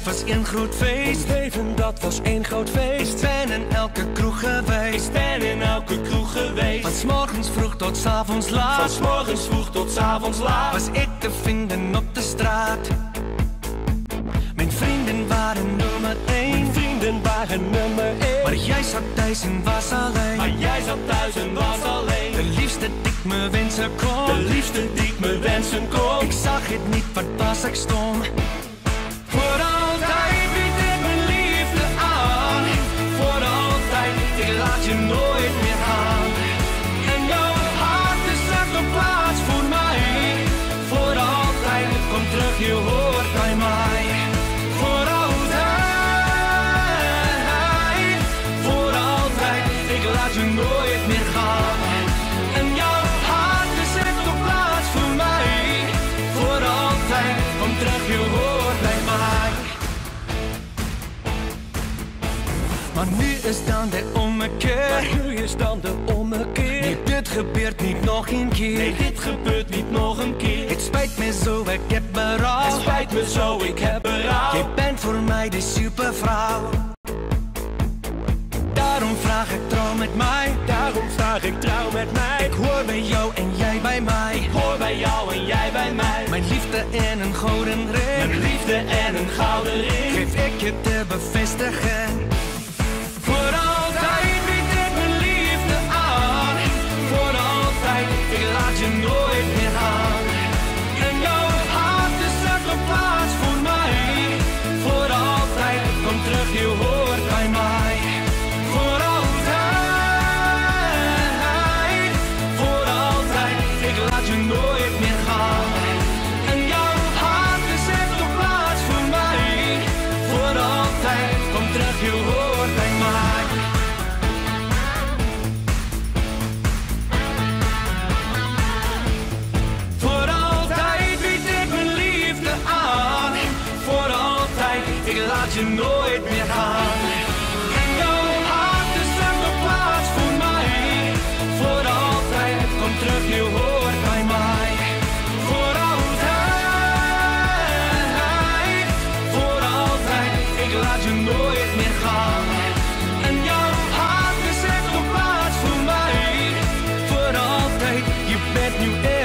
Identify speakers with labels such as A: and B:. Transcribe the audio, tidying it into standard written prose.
A: was één groot feest.
B: Ons leven, dat was één groot feest.
A: Ik ben in elke kroeg geweest.
B: Ik ben in elke kroeg geweest.
A: Van 's morgens vroeg tot 's avonds laat.
B: Van 's morgens vroeg tot 's avonds laat.
A: Was ik te vinden op de straat. Mijn vrienden waren nummer 1.
B: Mijn vrienden waren nummer 1.
A: Maar jij zat thuis en was alleen.
B: Maar jij zat thuis en was alleen.
A: De liefste die ik me wensen kon.
B: De liefste die ik me wensen kon.
A: Ik zag het niet, wat was ik stom. Voor altijd bied ik mijn liefde aan. Voor altijd, ik laat je nooit meer gaan. En jouw hart is echt een plaats voor mij. Voor altijd, kom terug, je hoort bij mij. Voor altijd, voor altijd, ik laat je nooit meer gaan. En jouw hart is echt een plaats voor mij. Voor altijd, kom terug, je hoort bij mij. Maar nu is dan de ommekeer.
B: Nu is dan de ommekeer.
A: Nee, dit gebeurt niet nog een keer.
B: Nee, dit gebeurt niet nog een keer.
A: Het spijt me zo, ik heb berouw.
B: Het spijt me zo, ik heb berouw.
A: Je bent voor mij de supervrouw. Daarom vraag ik trouw met mij.
B: Daarom vraag ik trouw met mij.
A: Ik hoor bij jou en jij bij mij.
B: Ik hoor bij jou en jij bij mij.
A: Mijn liefde en een gouden ring.
B: Mijn liefde en een gouden ring.
A: Geef ik je te bevestigen. Voor altijd bied ik mijn liefde aan. Voor altijd, ik laat je nooit meer gaan. En jouw hart is echt een plaats voor mij. Voor altijd, kom terug, je hoort bij mij. Voor altijd, ik laat je nooit meer gaan. En jouw hart is echt een plaats voor mij. Voor altijd, kom terug, je hoort bij mij. Voor altijd bied ik mijn liefde aan. Voor altijd, ik laat je nooit meer gaan. En jouw hart is echt een plaats voor mij. Voor altijd, kom terug, je hoort bij mij. Voor altijd, ik laat je nooit meer gaan. En jouw hart is echt een plaats voor mij. Voor altijd, je bent nu echt.